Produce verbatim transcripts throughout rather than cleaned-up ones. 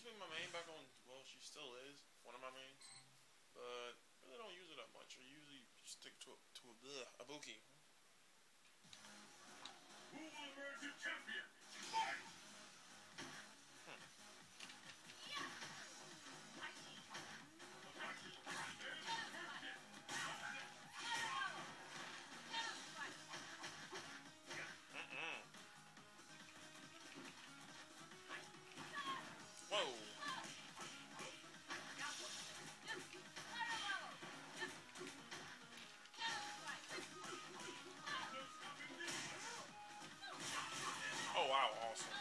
put my main back on. Well, she still is one of my mains, but really don't use it that much. I usually stick to a, to a bleh, a Buki. Who will emerge a champion? Fight! Mm-mm. Whoa. Oh wow, awesome.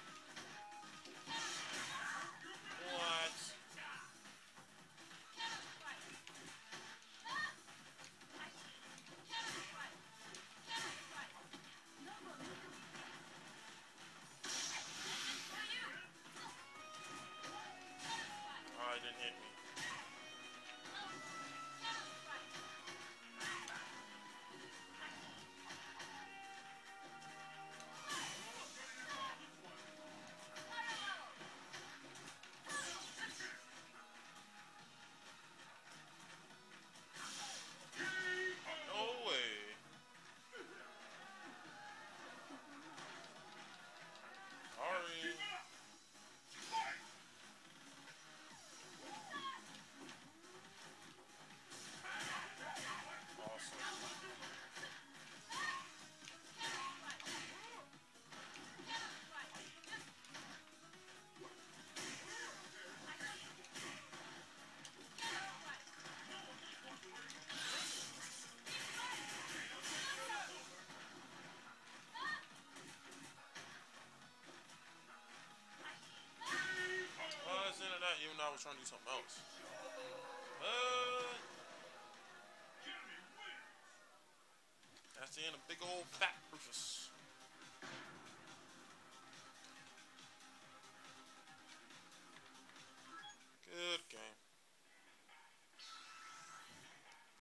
What? Oh, it didn't hit me. No way. Sorry. Well, that's the end of that, even though I was trying to do something else. But that's the end of big old fat Rufus.